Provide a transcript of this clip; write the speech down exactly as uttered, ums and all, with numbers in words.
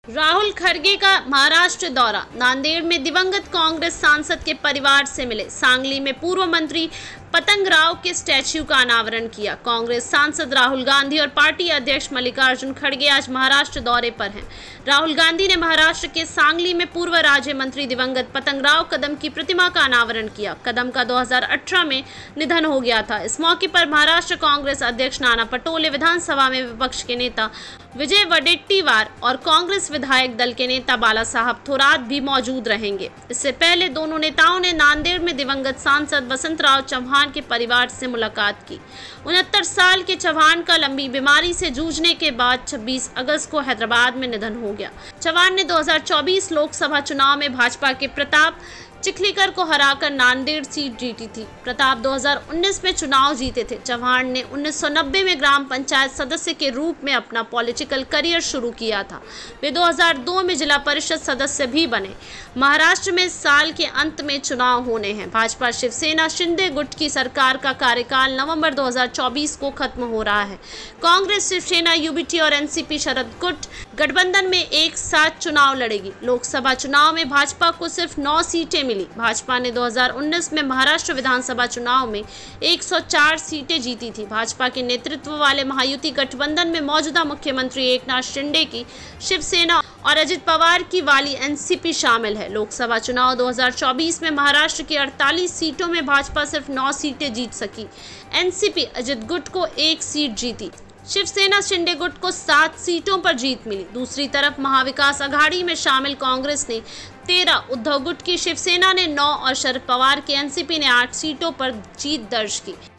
राहुल खड़गे का महाराष्ट्र दौरा। नांदेड़ में दिवंगत कांग्रेस सांसद के परिवार से मिले। सांगली में पूर्व मंत्री पतंगराव के स्टैच्यू का अनावरण किया। कांग्रेस सांसद राहुल गांधी और पार्टी अध्यक्ष मल्लिकार्जुन खड़गे आज महाराष्ट्र दौरे पर हैं। राहुल गांधी ने महाराष्ट्र के सांगली में पूर्व राज्य मंत्री दिवंगत पतंगराव कदम की प्रतिमा का अनावरण किया। कदम का दो हज़ार अठारह में निधन हो गया था। इस मौके पर महाराष्ट्र कांग्रेस अध्यक्ष नाना पटोले, विधानसभा में विपक्ष के नेता विजय वडेट्टीवार और कांग्रेस विधायक दल के नेता बाला साहब थोरात भी मौजूद रहेंगे। इससे पहले दोनों नेताओं ने नांदेड़ में दिवंगत सांसद वसंतराव चव्हाण के परिवार से मुलाकात की। उनहत्तर साल के चव्हाण का लंबी बीमारी से जूझने के बाद छब्बीस अगस्त को हैदराबाद में निधन हो गया। चव्हाण ने दो हज़ार चौबीस लोकसभा चुनाव में भाजपा के प्रताप चिखलीकर को हराकर नांदेड़ सीट जीती थी। प्रताप दो हज़ार उन्नीस में चुनाव जीते थे। चव्हाण ने उन्नीस सौ नब्बे में ग्राम पंचायत सदस्य के रूप में अपना पॉलिटिकल करियर शुरू किया था। वे दो हज़ार दो में जिला परिषद सदस्य भी बने। महाराष्ट्र में साल के अंत में चुनाव होने हैं। भाजपा शिवसेना शिंदे गुट की सरकार का कार्यकाल नवंबर दो हज़ार चौबीस को खत्म हो रहा है। कांग्रेस, शिवसेना, यूबीटी और एनसीपी शरद गुट गठबंधन में एक साथ चुनाव लड़ेगी। लोकसभा चुनाव में भाजपा को सिर्फ नौ सीटें मिली। भाजपा ने दो हज़ार उन्नीस में महाराष्ट्र विधानसभा चुनाव में एक सौ चार सीटें जीती थी। भाजपा के नेतृत्व वाले महायुति गठबंधन में मौजूदा मुख्यमंत्री एकनाथ शिंदे की शिवसेना और अजित पवार की वाली एनसीपी शामिल है। लोकसभा चुनाव दो हज़ार चौबीस में महाराष्ट्र की अड़तालीस सीटों में भाजपा सिर्फ नौ सीटें जीत सकी। एनसीपी अजित गुट को एक सीट जीती। शिवसेना शिंदे गुट को सात सीटों पर जीत मिली। दूसरी तरफ महाविकास अघाड़ी में शामिल कांग्रेस ने तेरह, उद्धव गुट की शिवसेना ने नौ और शरद पवार की एनसीपी ने आठ सीटों पर जीत दर्ज की।